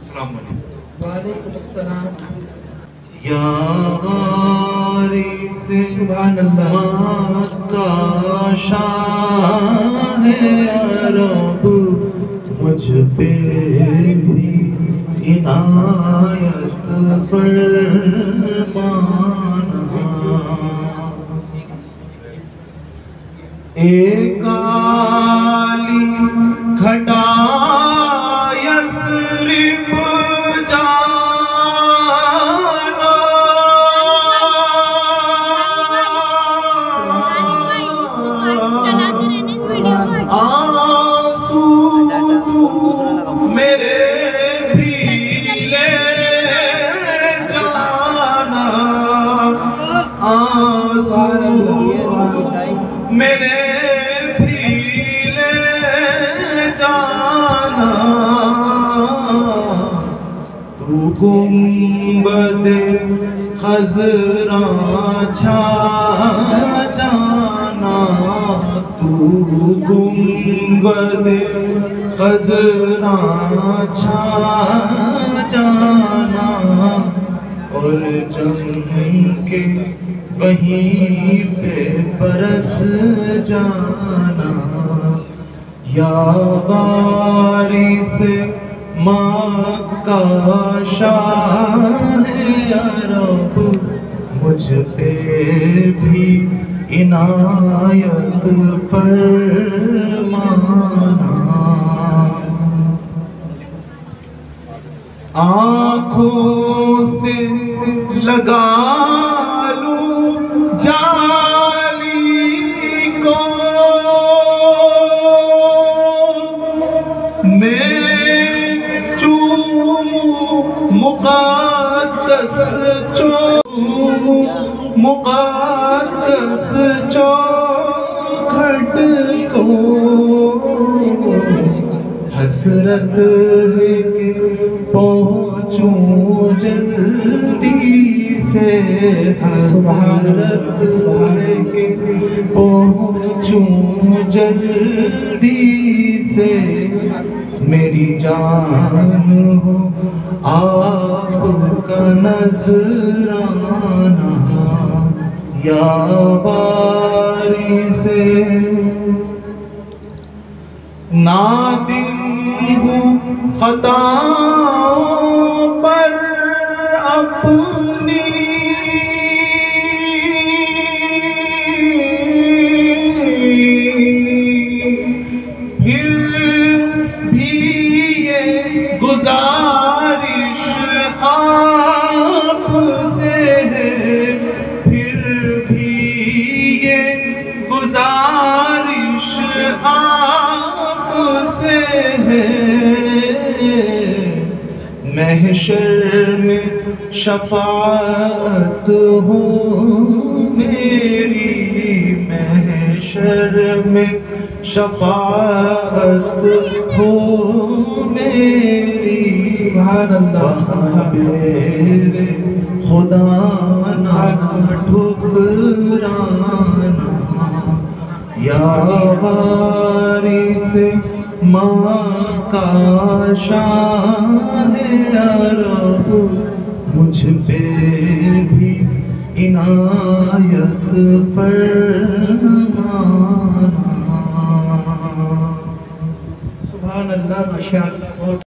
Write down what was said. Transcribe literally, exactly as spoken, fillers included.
अस्सलाम वालेकुम। वालेकुम अस्सलाम। या वारिस सुभान अल्लाह का शान है रब, मुझ पे भी इनायत फरमाना। एक काली घटा यस्रिब जाना, आंसू मेरे भी ले जाना, आंसू मेरे भी ले जाना। तू गुंबदे खज़रा छा जाना, तू गुंबदे खज़रा छा जाना, और चमके वहीं पे बरस जाना। या वारिस मक्का शान या रब, मुझ पे भी इनायत फरमाना। आँखों से लगा लूं जाली को, मैं चूमूं मुक़द्दस चूमूं मुक़द्दस चौखट को। हसरत है कि पहुँचूं जल्दी से, हसरत है कि पहुँचूं जल्दी से। मेरी जान हो आपका नज़राना, या वारिस ना दिन हूँ खताओं पर अपनी, फिर भी ये गुजारिश आपसे है, फिर भी ये गुजारिश आपसे है। महशर में शफाअत हो मेरी, महशर में शफाअत हो मेरी। सुभान अल्लाह। मेरे खुदा ना ठुकराना, या वारिस मक्का शान या रब, मुझ पे भी इनायत फरमाना। सुभान अल्लाह, माशाअल्लाह।